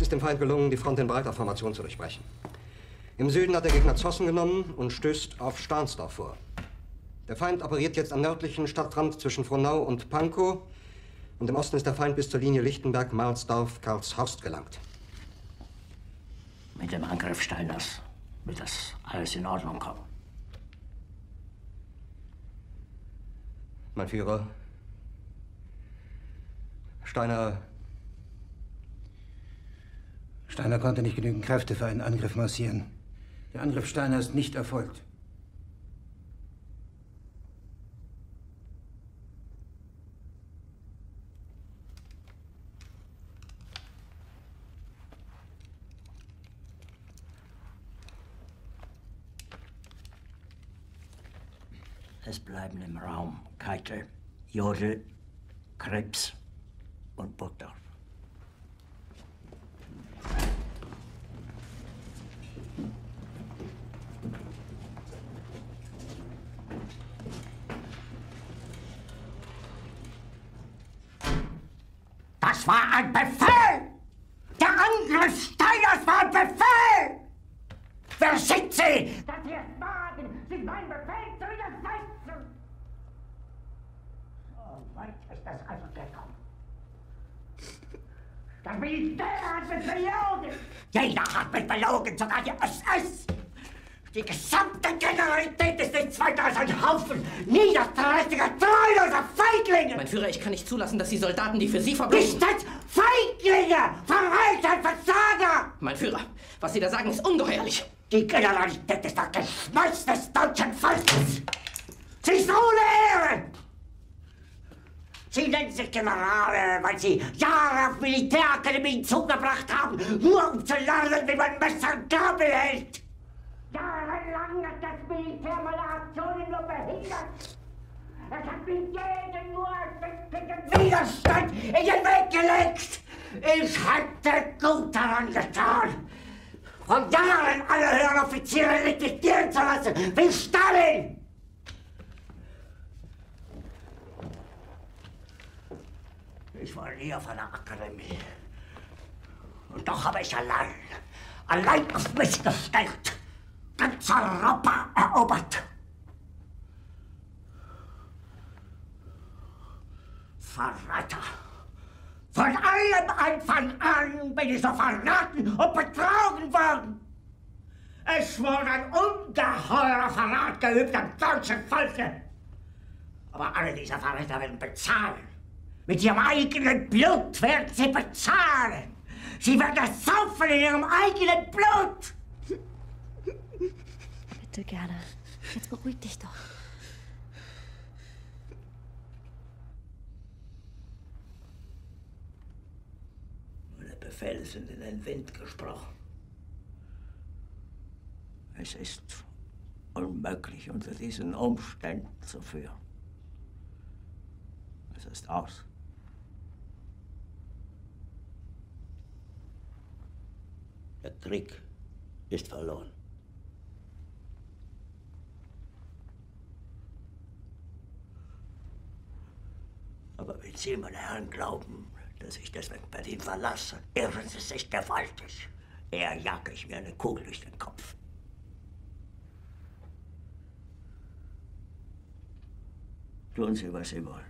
ist dem Feind gelungen, die Front in breiter Formation zu durchbrechen. Im Süden hat der Gegner Zossen genommen und stößt auf Stahnsdorf vor. Der Feind operiert jetzt am nördlichen Stadtrand zwischen Frohnau und Pankow. Und im Osten ist der Feind bis zur Linie Lichtenberg-Marsdorf-Karlshorst gelangt. Mit dem Angriff Steiners wird das alles in Ordnung kommen. Mein Führer, Steiner konnte nicht genügend Kräfte für einen Angriff massieren. Der Angriff Steiner ist nicht erfolgt. Es bleiben im Raum Keitel, Jodl, Krebs und Burgdorf. Das war ein Befehl! Der Angriff Steiners war ein Befehl! Wer schickt Sie? Dass Sie es wagen, sich mein Befehl zu widersetzen! So weit ist das also gekommen. Das Militär hat mich belogen! Jeder hat mich belogen, sogar die SS! Die gesamte Generalität ist nichts weiter als ein Haufen niederträchtiger, treuloser Feiglinge! Mein Führer, ich kann nicht zulassen, dass die Soldaten, die für Sie verbringen... Nicht als Feiglinge! Verreiter, Versager! Mein Führer, was Sie da sagen, ist ungeheuerlich. Die Generalität ist das Geschmeiß des deutschen Volkes! Sie ist ohne Ehre! Sie nennen sich Generale, weil Sie Jahre auf Militärakademien zugebracht haben, nur um zu lernen, wie man Messer und Gabel hält! Jahrelang hat das Militär meine Aktionen nur behindert! Es hat mir jeden nur als Widerstand in den Weg gelegt! Ich hätte gut daran getan, von Jahren alle höheren Offiziere liquidieren zu lassen, wie Stalin! Ich war nie auf einer Akademie. Und doch habe ich allein auf mich gestellt, ganz Europa erobert. Verräter! Von allem Anfang an bin ich so verraten und betrogen worden. Es wurde ein ungeheurer Verrat geübt am deutschen Volke. Aber alle diese Verräter werden bezahlen. Mit ihrem eigenen Blut werden sie bezahlen. Sie werden das saufen in ihrem eigenen Blut. Bitte, Gerda. Jetzt beruhig dich doch. Meine Befehle sind in den Wind gesprochen. Es ist unmöglich, unter diesen Umständen zu führen. Es ist aus. Der Krieg ist verloren. Aber wenn Sie, meine Herren, glauben, dass ich deswegen Berlin verlasse, irren Sie sich gewaltig. Eher jage ich mir eine Kugel durch den Kopf. Tun Sie, was Sie wollen.